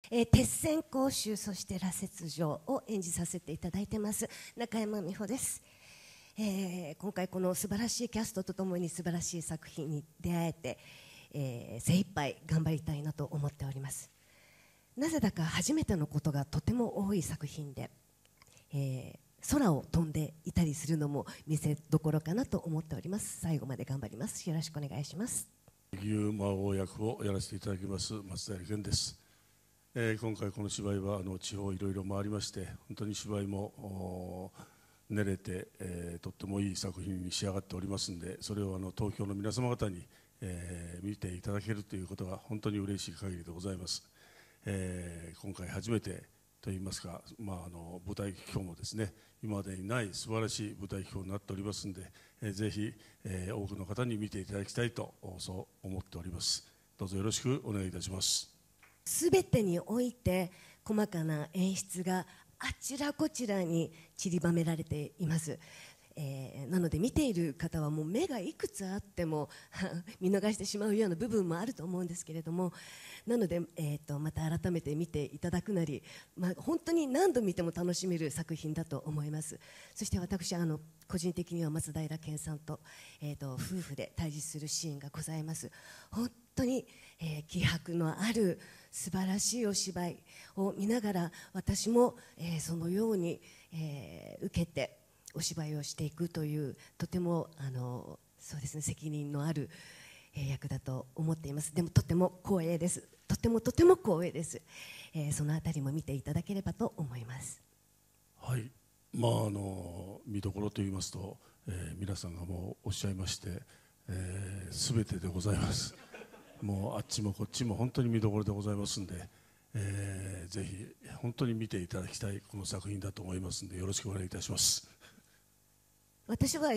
鉄線講習、そして羅刹城を演じさせていただいてます中山美穂です。今回この素晴らしいキャストとともに素晴らしい作品に出会えて、精一杯頑張りたいなと思っております。なぜだか初めてのことがとても多い作品で、空を飛んでいたりするのも見せどころかなと思っております。最後まで頑張ります。よろしくお願いします。 牛魔王役をやらせていただきます松平健です。今回この芝居は地方いろいろ回りまして、本当に芝居も練れて、とってもいい作品に仕上がっておりますので、それを東京の皆様方に、見ていただけるということが本当に嬉しい限りでございます。今回初めてといいますか、舞台機構もですね、今までにない素晴らしい舞台機構になっておりますので、ぜひ、多くの方に見ていただきたいとそう思っております。どうぞよろしくお願いいたします。 すべてにおいて細かな演出があちらこちらに散りばめられています。なので見ている方はもう目がいくつあっても見逃してしまうような部分もあると思うんですけれども、なので、また改めて見ていただくなり、本当に何度見ても楽しめる作品だと思います。そして私個人的には松平健さんと、夫婦で対峙するシーンがございます。本当に、気迫のある素晴らしいお芝居を見ながら、私も、そのように、受けてお芝居をしていくという、とてもそうですね、責任のある役だと思っています。でもとても光栄です。とても光栄です。そのあたりも見ていただければと思います。 はい、見どころといいますと、皆さんがもうおっしゃいまして、全てでございます。もうあっちもこっちも本当に見どころでございますんで、ぜひ本当に見ていただきたいこの作品だと思いますので、よろしくお願いいたします。 私は、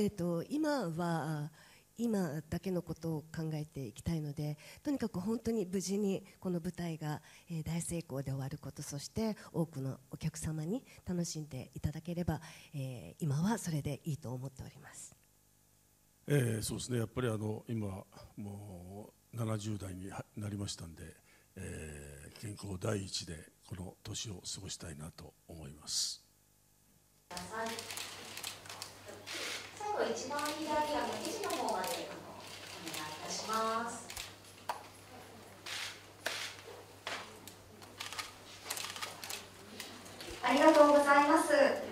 今だけのことを考えていきたいので、とにかく本当に無事にこの舞台が、大成功で終わること、そして多くのお客様に楽しんでいただければ、今はそれでいいと思っております。 そうですね、やっぱり今もう70代になりましたんで、健康第一でこの年を過ごしたいなと思います。 最後一番左生地の方までお願いいたします。ありがとうございます。